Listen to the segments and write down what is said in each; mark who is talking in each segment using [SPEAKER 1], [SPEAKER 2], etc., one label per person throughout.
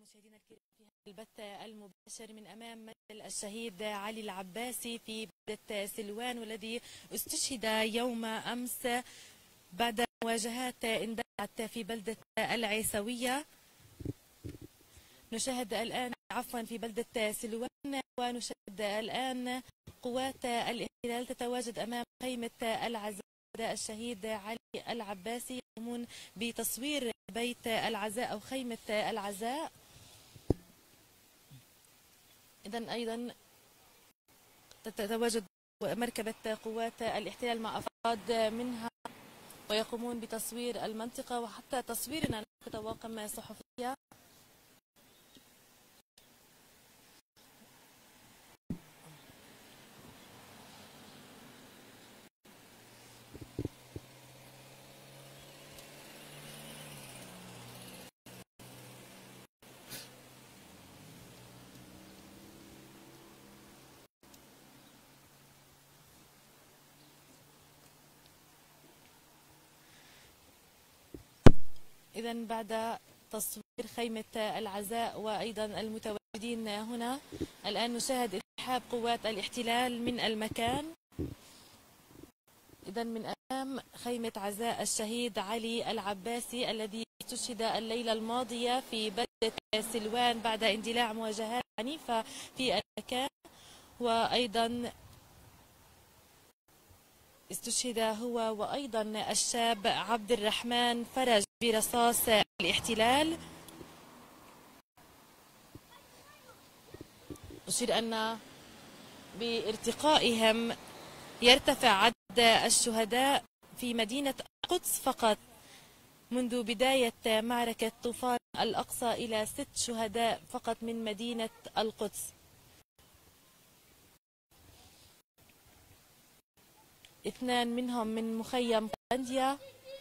[SPEAKER 1] مشاهدينا الكرام في هذا البث المباشر من أمام منزل الشهيد علي العباسي في بلدة سلوان، والذي استشهد يوم أمس بعد مواجهات اندلعت في بلدة العيسوية. نشاهد الآن في بلدة سلوان، ونشاهد الآن قوات الاحتلال تتواجد أمام خيمة العزاء الشهيد علي العباسي، يقومون بتصوير بيت العزاء أو خيمة العزاء. إذن أيضا تتواجد مركبة قوات الاحتلال مع أفراد منها ويقومون بتصوير المنطقة وحتى تصويرنا كطواقم صحفية. إذن بعد تصوير خيمة العزاء وأيضا المتواجدين هنا، الآن نشاهد انسحاب قوات الاحتلال من المكان. إذن من أمام خيمة عزاء الشهيد علي العباسي الذي استشهد الليلة الماضية في بلدة سلوان بعد اندلاع مواجهات عنيفة في المكان، وأيضا استشهد هو وأيضا الشاب عبد الرحمن فرج برصاص الاحتلال. أشير أن بارتقائهم يرتفع عدد الشهداء في مدينة القدس فقط منذ بداية معركة طوفان الأقصى إلى 6 شهداء فقط من مدينة القدس، 2 منهم من مخيم قنديا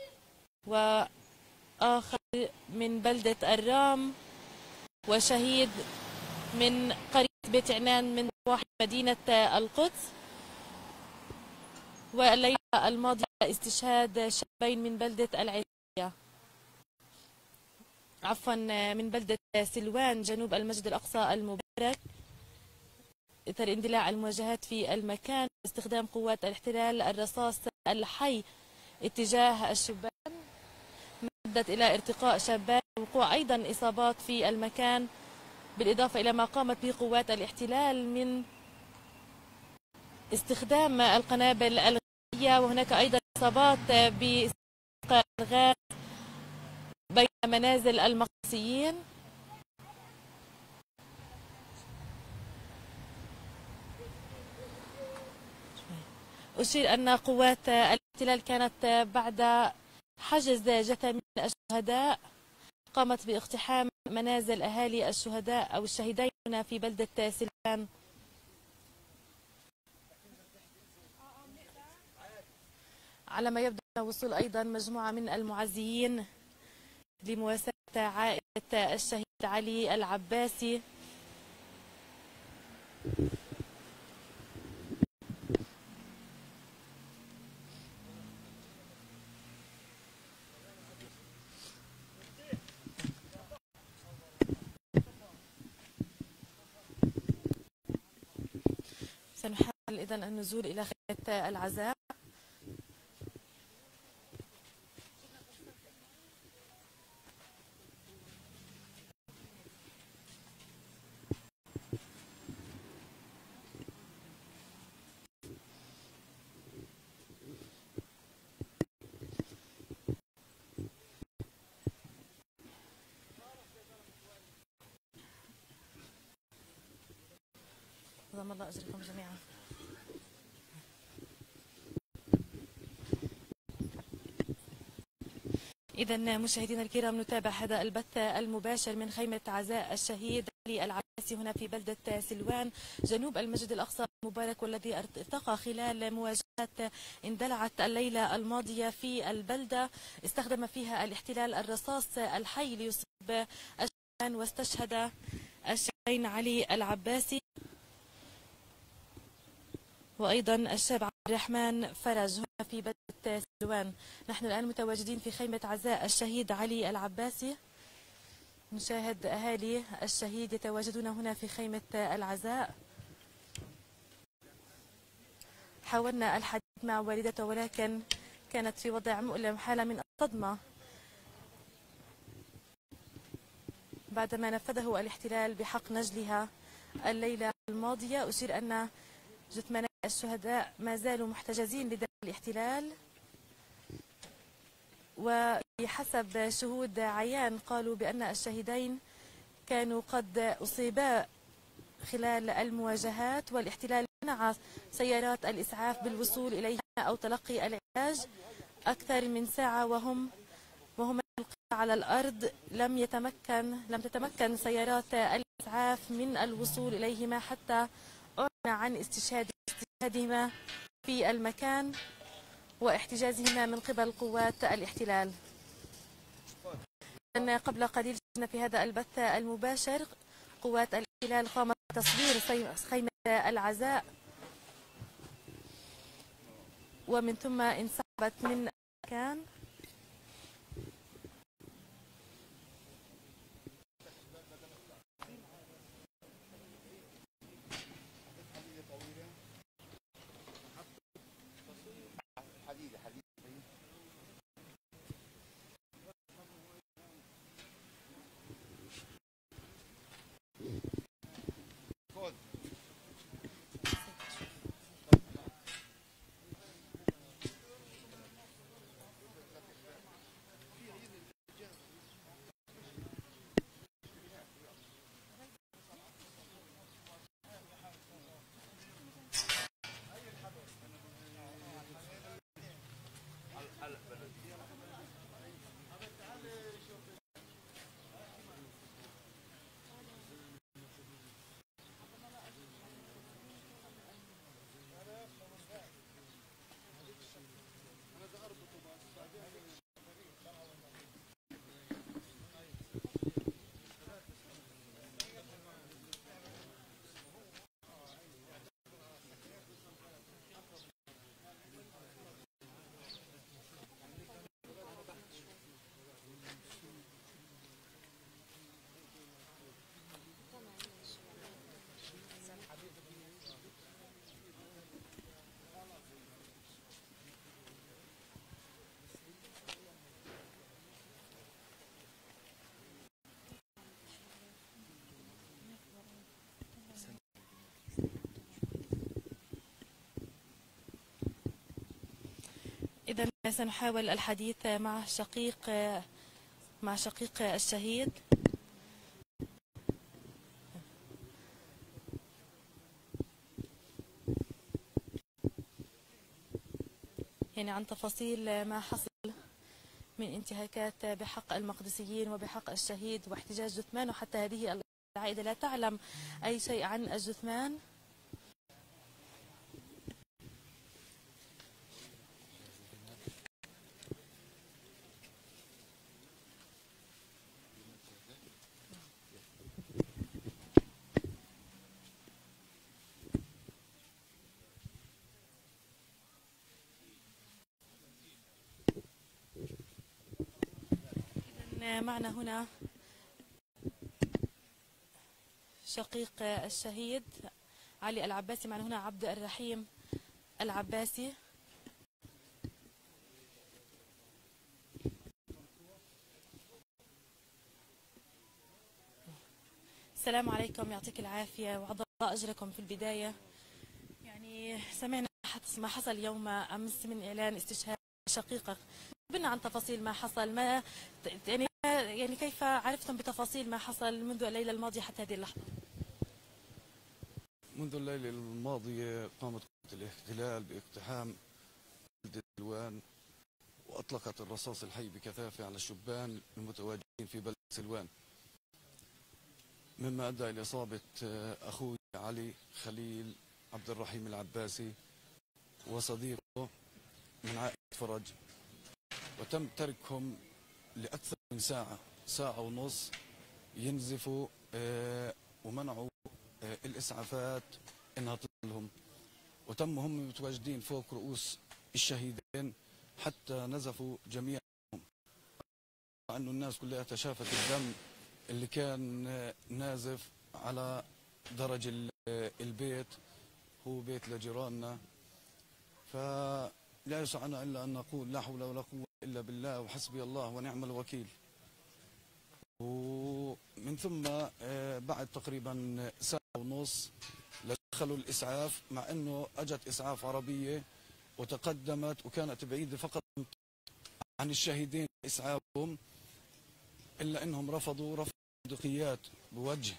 [SPEAKER 1] وآخر من بلدة الرام، وشهيد من قرية بيت عنان من نواحي مدينة القدس. والليلة الماضية استشهاد شابين من بلدة العيسوية، من بلدة سلوان جنوب المسجد الأقصى المبارك، إثر اندلاع المواجهات في المكان باستخدام قوات الاحتلال الرصاص الحي اتجاه الشبان، أدت إلى ارتقاء شابان ووقوع أيضا إصابات في المكان، بالإضافة إلى ما قامت به قوات الاحتلال من استخدام القنابل الغازية، وهناك أيضا إصابات باستخدام الغاز بين منازل المقدسيين. أشير أن قوات الاحتلال كانت بعد حجز جثامين الشهداء قامت باقتحام منازل أهالي الشهداء أو الشهيدين هنا في بلدة سلوان، على ما يبدو وصول أيضا مجموعة من المعزيين لمواساة عائلة الشهيد علي العباسي. سنحاول إذن النزول إلى خيمة العزاء. عظم الله أجركم جميعا. إذن مشاهدينا الكرام، نتابع هذا البث المباشر من خيمة عزاء الشهيد علي العباسي هنا في بلدة سلوان جنوب المسجد الأقصى المبارك، والذي ارتقى خلال مواجهات اندلعت الليلة الماضية في البلدة استخدم فيها الاحتلال الرصاص الحي ليصيب الشهداء، واستشهد الشهيدين علي العباسي وأيضا الشاب عبد الرحمن فرج هنا في بلدة سلوان. نحن الآن متواجدين في خيمة عزاء الشهيد علي العباسي. نشاهد أهالي الشهيد يتواجدون هنا في خيمة العزاء. حاولنا الحديث مع والدته ولكن كانت في وضع مؤلم، حالة من الصدمة بعدما نفذه الاحتلال بحق نجلها الليلة الماضية. أشير أن جثمان الشهداء ما زالوا محتجزين لدى الاحتلال، وبحسب شهود عيان قالوا بأن الشهيدين كانوا قد أصيبا خلال المواجهات، والاحتلال منع سيارات الإسعاف بالوصول إليها أو تلقي العلاج أكثر من ساعة وهم على الأرض. لم تتمكن سيارات الإسعاف من الوصول إليهما حتى أعلن عن استشهادهما في المكان واحتجازهما من قبل قوات الاحتلال. قبل قليل شاهدنا في هذا البث المباشر قوات الاحتلال قامت بتصوير خيمة العزاء ومن ثم انسحبت من المكان. إذا سنحاول الحديث مع شقيق الشهيد. يعني عن تفاصيل ما حصل من انتهاكات بحق المقدسيين وبحق الشهيد واحتجاج جثمان، وحتى هذه العائلة لا تعلم أي شيء عن الجثمان. معنا هنا شقيق الشهيد علي العباسي، معنا هنا عبد الرحيم العباسي. السلام عليكم، يعطيك العافية وعظم الله أجركم. في البداية يعني سمعنا ما حصل يوم أمس من إعلان استشهاد شقيقك، خبرنا عن تفاصيل ما حصل، يعني كيف عرفتم بتفاصيل ما حصل منذ الليلة الماضية حتى هذه اللحظة؟
[SPEAKER 2] منذ الليلة الماضية قامت قوات الاحتلال باقتحام بلدة سلوان وأطلقت الرصاص الحي بكثافة على الشبان المتواجدين في بلدة سلوان، مما أدى إلى إصابة أخوي علي خليل عبد الرحيم العباسي وصديقه من عائلة فرج، وتم تركهم لأكثر من ساعة ونص ينزفوا ومنعوا الإسعافات إنها تصلهم، وتم هم متواجدين فوق رؤوس الشهيدين حتى نزفوا جميعهم، مع أنه الناس كلها شافت الدم اللي كان نازف على درج البيت، هو بيت لجيراننا. فلا يسعنا إلا أن نقول لا حول ولا قوة إلا بالله وحسبي الله ونعم الوكيل. ومن ثم بعد تقريبا ساعة ونص دخلوا الإسعاف، مع أنه أجت إسعاف عربية وتقدمت وكانت بعيدة فقط عن الشهيدين إسعافهم، إلا أنهم رفضوا بندقيات بوجه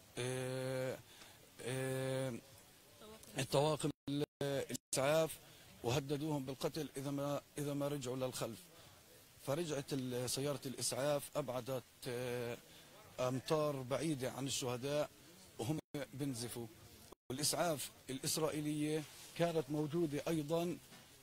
[SPEAKER 2] الطواقم الإسعاف، وهددوهم بالقتل إذا ما رجعوا للخلف. فرجعت سيارة الإسعاف أبعدت أمتار بعيدة عن الشهداء وهم بنزفوا. والإسعاف الإسرائيلية كانت موجودة أيضا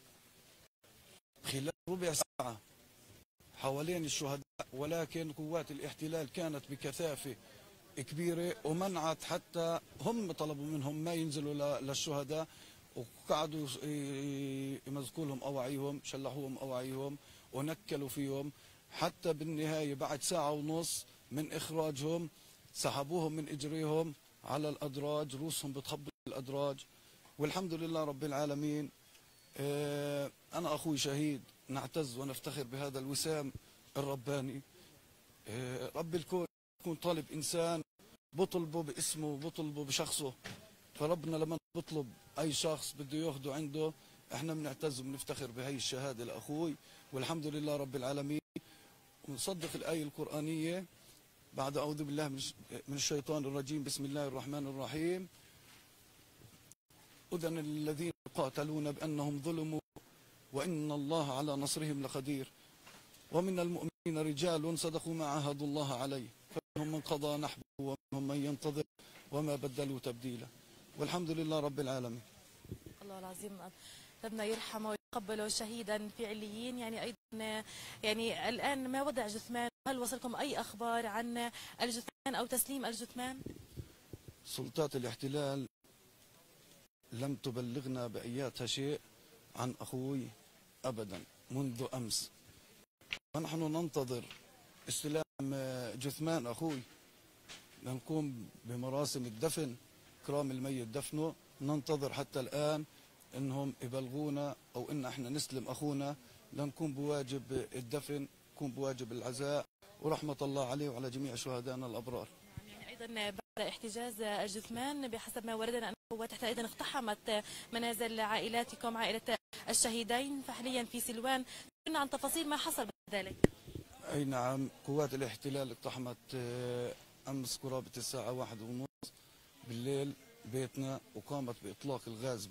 [SPEAKER 2] خلال ربع ساعة حوالين الشهداء، ولكن قوات الاحتلال كانت بكثافة كبيرة ومنعت، حتى هم طلبوا منهم ما ينزلوا للشهداء، وقعدوا يمزقوا لهم أواعيهم، شلحوهم أواعيهم ونكلوا فيهم، حتى بالنهاية بعد ساعة ونص من إخراجهم سحبوهم من إجريهم على الأدراج، روسهم بتخبط الأدراج. والحمد لله رب العالمين. أنا أخوي شهيد، نعتز ونفتخر بهذا الوسام الرباني. رب الكون يكون طالب إنسان بطلبه باسمه وبطلبه بشخصه، فربنا لما بطلب أي شخص بده ياخده عنده، احنا بنعتز وبنفتخر بهي الشهادة لأخوي، والحمد لله رب العالمين. ونصدق الآية القرآنية بعد أعوذ بالله من الشيطان الرجيم، بسم الله الرحمن الرحيم. أذن الذين يقاتلون بأنهم ظلموا وإن الله على نصرهم لقدير، ومن المؤمنين رجال صدقوا ما عاهدوا الله عليه، فمنهم من قضى نحبه ومنهم من ينتظر وما بدلوا تبديلا، والحمد لله رب العالمين.
[SPEAKER 1] الله العظيم، ربنا يرحمه ويقبله شهيدا في عليين. يعني أيضا يعني الآن ما وضع جثمان؟ هل وصلكم أي أخبار عن الجثمان أو تسليم الجثمان؟
[SPEAKER 2] سلطات الاحتلال لم تبلغنا بأياتها شيء عن أخوي أبدا منذ أمس، ونحن ننتظر استلام جثمان أخوي لنقوم بمراسم الدفن، إكرام الميت دفنه. ننتظر حتى الآن إنهم يبلغونا أو إن إحنا نسلم أخونا لنقوم بواجب الدفن، نقوم بواجب العزاء ورحمة الله عليه وعلى جميع شهدائنا الأبرار.
[SPEAKER 1] يعني أيضا بعد احتجاز الجثمان بحسب ما وردنا أن القوات الاحتلال أيضا اقتحمت منازل عائلاتكم، عائلة الشهيدين فحليا في سلوان. قلنا عن تفاصيل ما حصل بعد ذلك.
[SPEAKER 2] أي نعم، قوات الاحتلال اقتحمت أمس قرابة الساعة 1:30 بالليل بيتنا، وقامت بإطلاق الغاز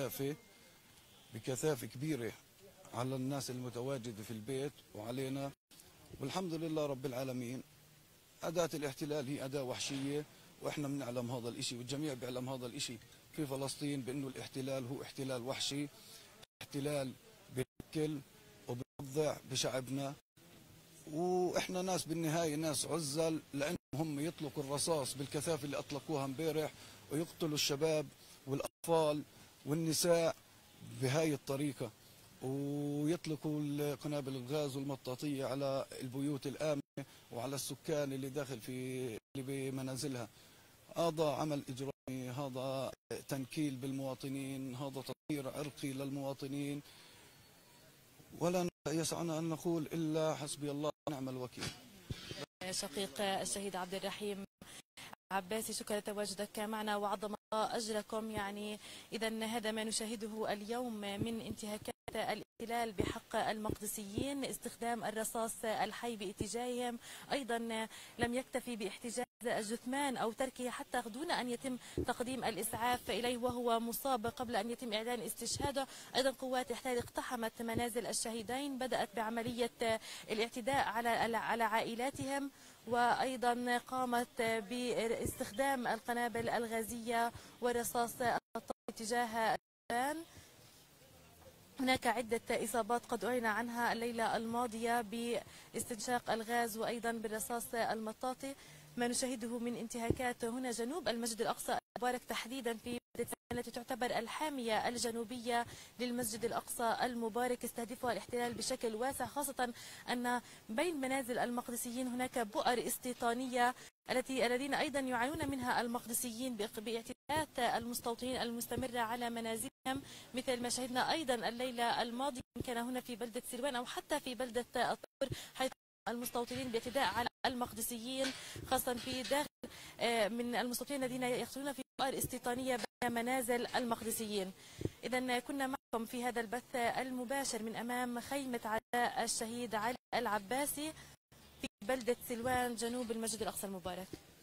[SPEAKER 2] بكثافة كبيرة على الناس المتواجدة في البيت وعلينا. والحمد لله رب العالمين. أداة الاحتلال هي أداة وحشية، وإحنا بنعلم هذا الإشي والجميع بيعلم هذا الإشي في فلسطين، بأنه الاحتلال هو احتلال وحشي، احتلال بيقتل وبيوضع بشعبنا. وإحنا ناس بالنهاية ناس عزل، لأنهم هم يطلقوا الرصاص بالكثافة اللي أطلقوها امبارح ويقتلوا الشباب والأطفال والنساء بهاي الطريقة، ويطلقوا قنابل الغاز والمطاطية على البيوت الآمنة وعلى السكان اللي داخل اللي بمنازلها. هذا عمل إجرامي، هذا تنكيل بالمواطنين، هذا تطهير عرقي للمواطنين، ولا يسعنا أن نقول إلا حسبي الله ونعم الوكيل.
[SPEAKER 1] شقيق الشهيد عبد الرحيم عباسي، شكرا لتواجدك معنا وعظم الله أجركم. يعني إذا هذا ما نشاهده اليوم من انتهاكات الاحتلال بحق المقدسيين، استخدام الرصاص الحي باتجاههم. أيضا لم يكتفي باحتجاز الجثمان أو تركه حتى دون أن يتم تقديم الإسعاف إليه وهو مصاب قبل أن يتم إعلان استشهاده. أيضا قوات الاحتلال اقتحمت منازل الشهيدين، بدأت بعملية الاعتداء على عائلاتهم، وأيضا قامت باستخدام القنابل الغازية والرصاص اتجاه السكان. هناك عدة إصابات قد أعلن عنها الليلة الماضية باستنشاق الغاز وأيضا بالرصاص المطاطي. ما نشاهده من انتهاكات هنا جنوب المسجد الأقصى المبارك، تحديدا في التي تعتبر الحامية الجنوبية للمسجد الأقصى المبارك، استهدفها الاحتلال بشكل واسع، خاصة أن بين منازل المقدسيين هناك بؤر استيطانية الذين أيضا يعانون منها المقدسيين باعتداءات المستوطنين المستمرة على منازلهم، مثل ما شهدنا أيضا الليلة الماضية كان هنا في بلدة سلوان أو حتى في بلدة الطور، حيث المستوطنين باعتداء على المقدسيين، خاصة في داخل من المستوطنين الذين يقتلون في دوائر استيطانية بين منازل المقدسيين. إذا كنا معكم في هذا البث المباشر من أمام خيمة عزاء الشهيد علي العباسي في بلدة سلوان جنوب المسجد الأقصى المبارك.